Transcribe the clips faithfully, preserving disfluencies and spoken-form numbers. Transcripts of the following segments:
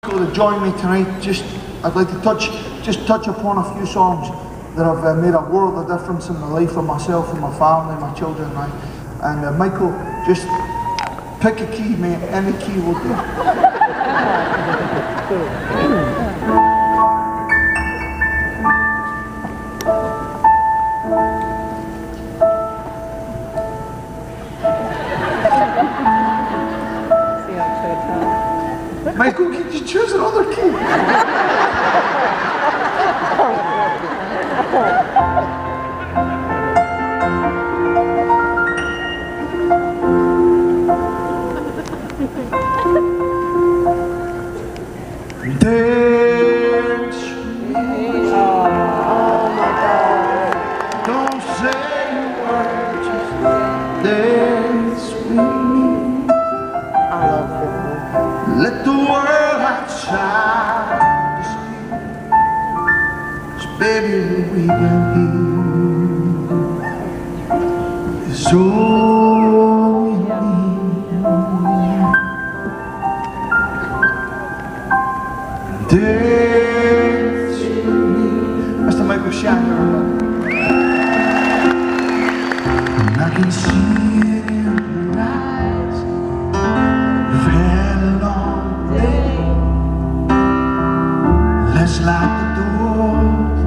To join me tonight, just I'd like to touch, just touch upon a few songs that have uh, made a world of difference in the life of myself and my family, my children, and I. And uh, Michael, just pick a key, mate. Any key will do. Michael, can you choose another key? Dance with me. Oh my God. Don't say a word, just dance with me. I love this one. Let the world outside speak. 'Cause baby, we got here. It's all we need. Dance with me. Mister Michael Shanker. And I can see it in your eyes. You've had a long day. Let's lock the doors,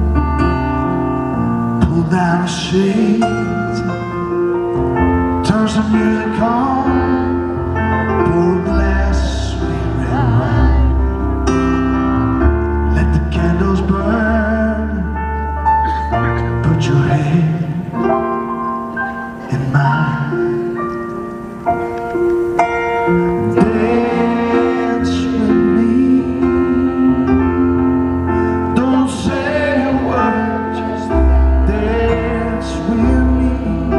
pull down the shades, turn some music on, pour a glass of sweet red wine. Let the candles burn. Put your hand in mine. Dance with me. Don't say a word, just dance with me.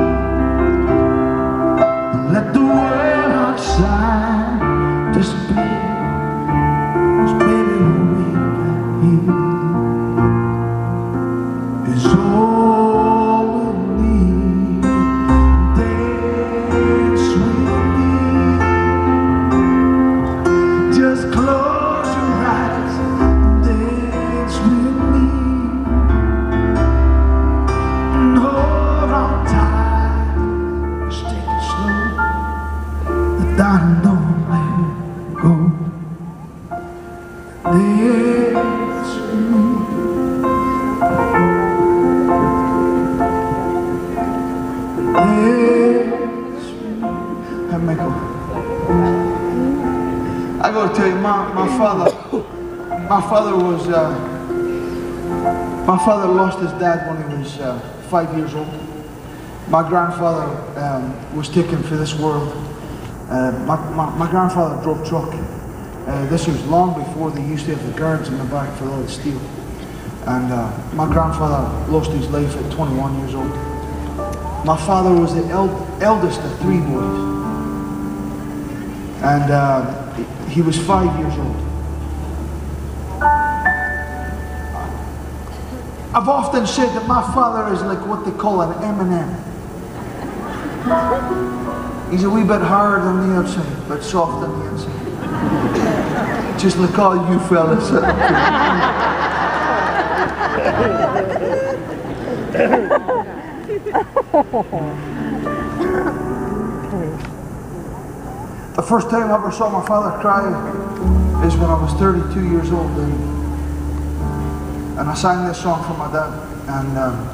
Let the world outside disappear. 'Cause baby, what we got here is all we need. Dance with me. Just close your eyes and dance with me. And hold on tight. Just take it slow. Darling, don't let it go. Dance with me. Dance with me. Hey, Michael. I gotta tell you, my, my father, my father was, uh, my father lost his dad when he was uh, five years old. My grandfather um, was taken for this world. Uh, my, my, my grandfather drove truck. Uh, this was long before they used to have the guards in the back for all the steel. And uh, my grandfather lost his life at twenty-one years old. My father was the el eldest of three boys. And uh, he was five years old. I've often said that my father is like what they call an M and M. He's a wee bit hard on the outside, but soft on the inside. Just like all you fellas. The first time I ever saw my father cry is when I was thirty-two years old, and, and I sang this song for my dad. And um,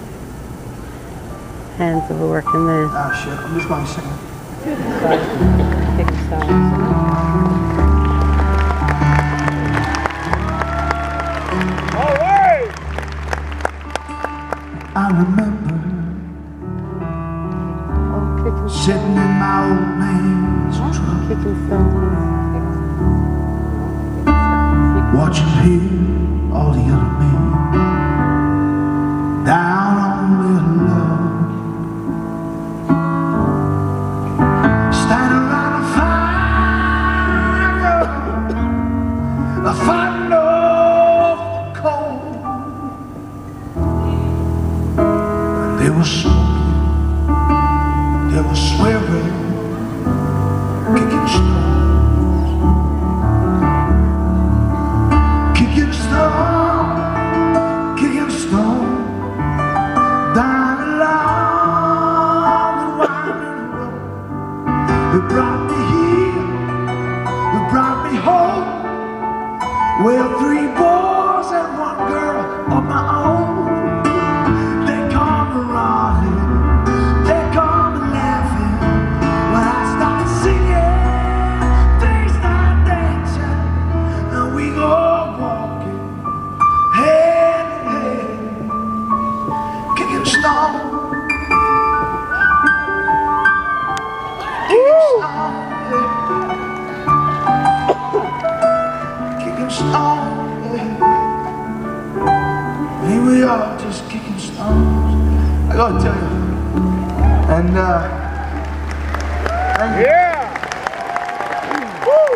hands of work in there. Ah shit, I'm just going to sing it. Pick songs. All right! I remember oh, sitting in my old man's truck, kicking songs. watching him, all the other men, down on little love. Standing around a fire, a fighting off the cold. They were smoking, they were swearing, kicking stones. Well, three boys and one girl of my own. They come running, they come laughing. When I start singing, they start dancing, and we go walking hand in hand, kicking stone, kicking stone, kicking stone. Here we are, just kicking stones. I gotta tell you. And uh, thank you. Yeah! Woo!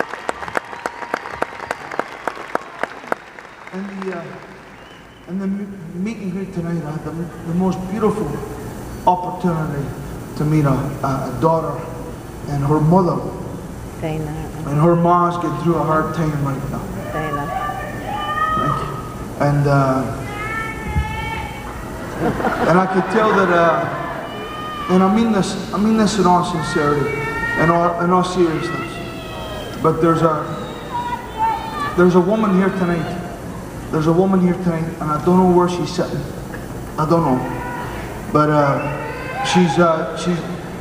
And the uh, and the meet and greet tonight, I had the, the most beautiful opportunity to meet a, a daughter and her mother. Dana. And her mom's getting through a hard time right now. Dana. Thank you. And uh, and I could tell that, uh, and I mean this, I mean this in all sincerity, and all, in all seriousness. But there's a, there's a woman here tonight. There's a woman here tonight, and I don't know where she's sitting. I don't know, but uh, she's, uh, she's,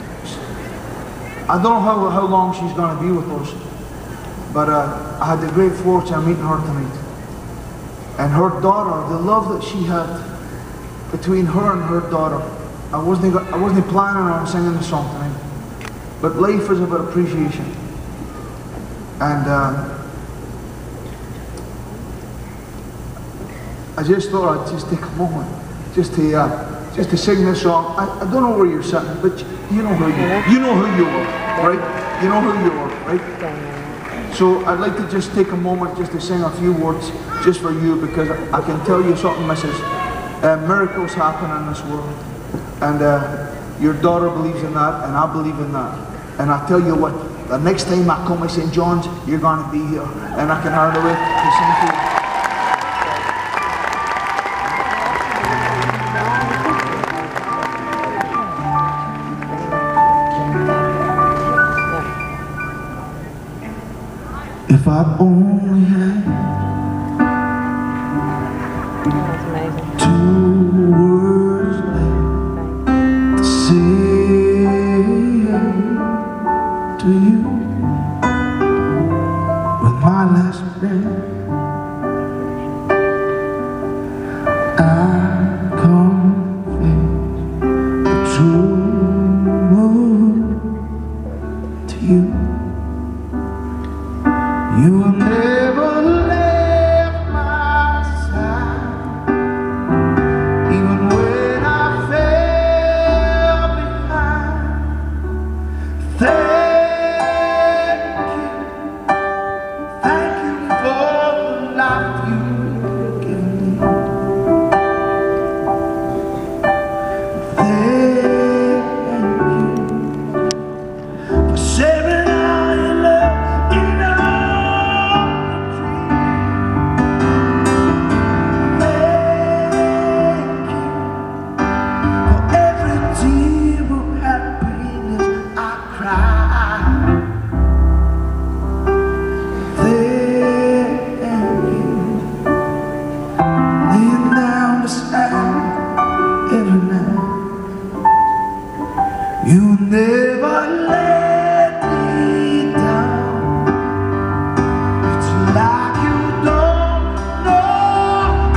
I don't know how how long she's going to be with us. But uh, I had the great fortune of meeting her tonight. And her daughter, the love that she had between her and her daughter, I wasn't, I wasn't planning on singing the song tonight. But life is about appreciation. And uh, I just thought I'd just take a moment just to, uh, just to sing this song. I, I don't know where you're sitting, but you know who you are. You know who you are, right? You know who you are, right? So I'd like to just take a moment just to sing a few words just for you, because I can tell you something, Missus Uh, miracles happen in this world. And uh, your daughter believes in that, and I believe in that. And I tell you what, the next time I come to Saint John's, you're going to be here. And I can hardly wait to sing to you. If I only had That's amazing. two words left to say to you with my last breath, I confess the truth to you. You will never left my side, even when I fell behind. Thank you, thank you for the life you've given me. Thank you for sharing all your love in all your dreams. Thank you for every tear of happiness I cried. Thank you, laying down beside me every night. You never let me down. It's like you don't know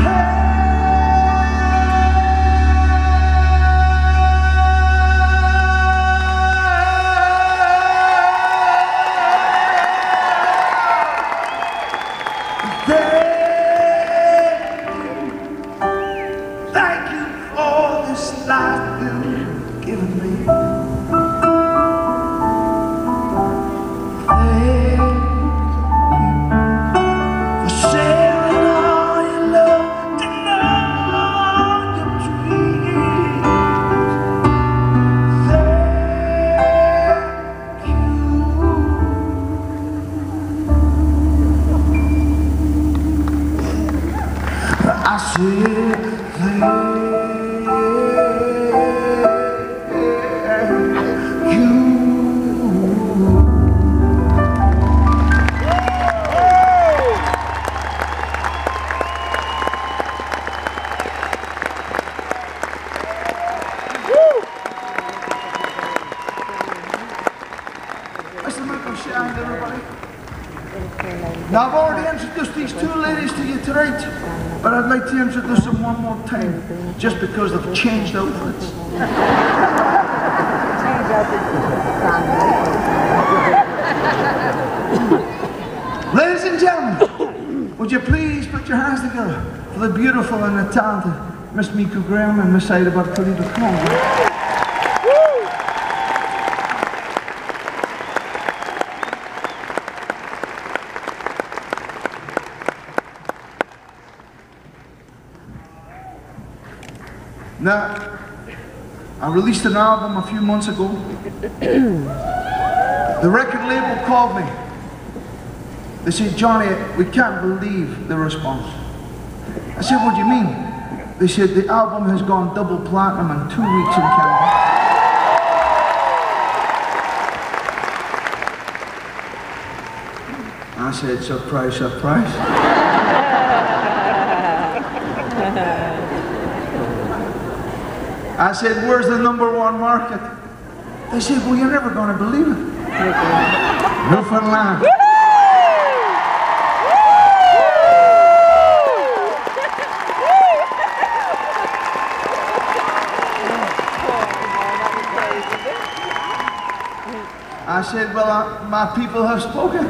Thank you for this life you've given me. Thank you for sharing all your love and all your dreams. Thank you. I said thank you. Now I've already introduced these two ladies to you tonight, but I'd like to introduce them one more time, just because they've changed outfits. Ladies and gentlemen, would you please put your hands together for the beautiful and the talented Miss Miku Graham and Miss Ida Bartolito. Come on, man. Now, I released an album a few months ago. The record label called me. They said, Johnny, we can't believe the response. I said, what do you mean? They said, the album has gone double platinum in two weeks in Canada. I said, surprise, surprise. I said, where's the number one market? They said, well, you're never going to believe it. Newfoundland. I said, well, uh, my people have spoken.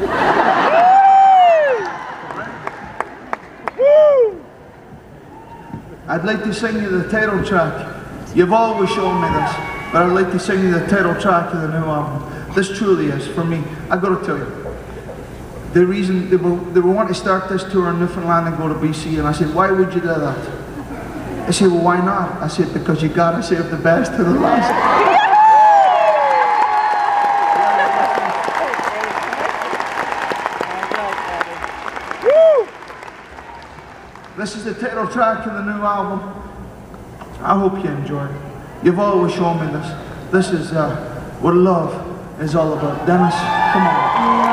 I'd like to sing you the title track. You've always shown me this, but I'd like to sing you the title track of the new album. This truly is, for me, I've got to tell you, the reason they were, they were wanting to start this tour in Newfoundland and go to B C, and I said, why would you do that? I said, well, why not? I said, because you gotta save the best to the last. This is the title track of the new album. I hope you enjoy it. You've always shown me this. This is uh, what love is all about. Dennis, come on.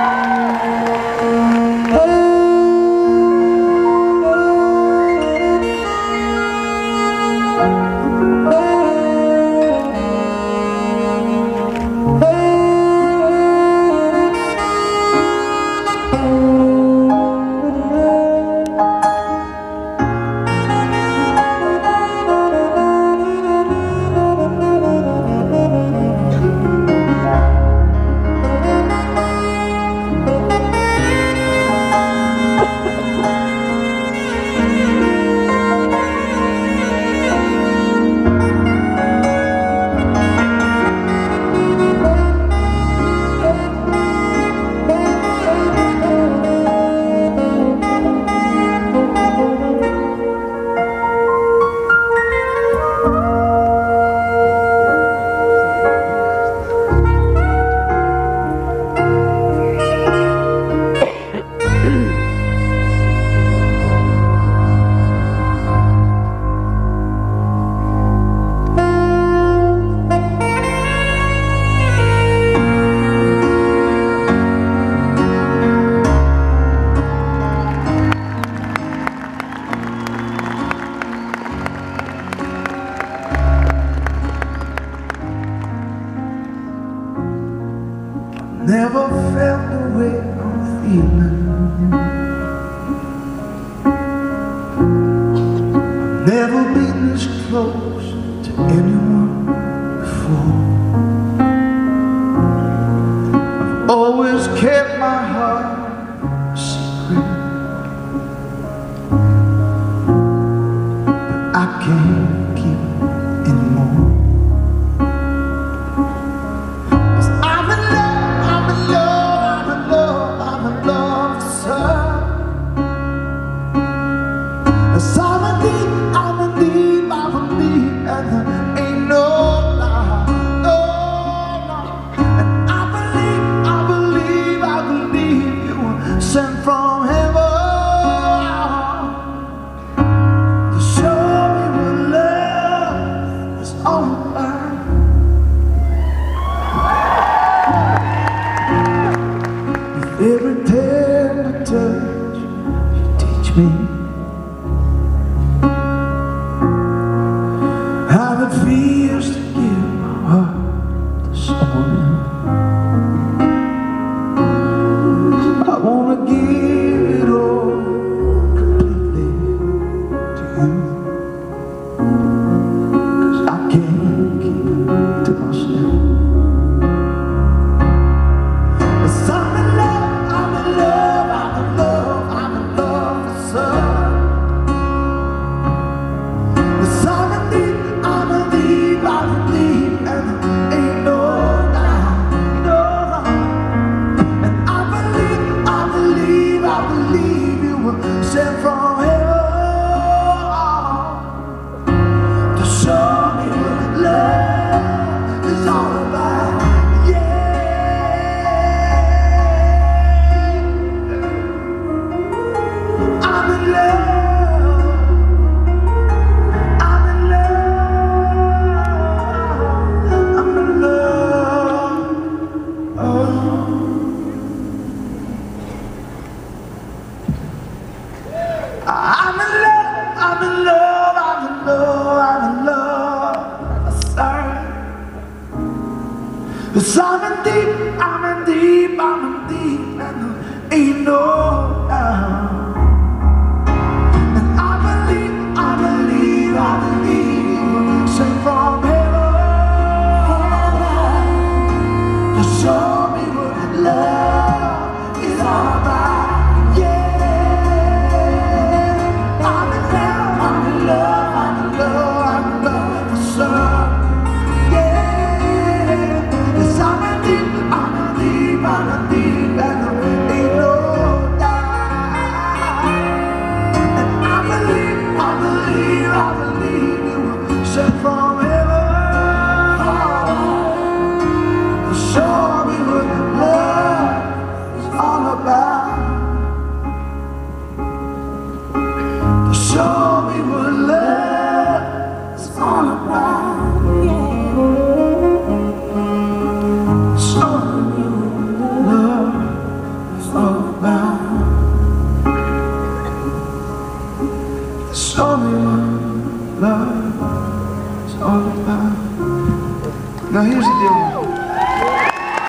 Never felt the way I'm feeling. Never been this close to anyone before. I've always kept my heart a secret, but I can't keep it anymore. Sent from heaven to show me what love is all about. With every tender touch you teach me how it feels to give my heart to someone else. I wanna give I'm in love, I'm in love, I'm in love, sir. Cause I'm in deep, I'm in deep, I'm in deep, and there ain't no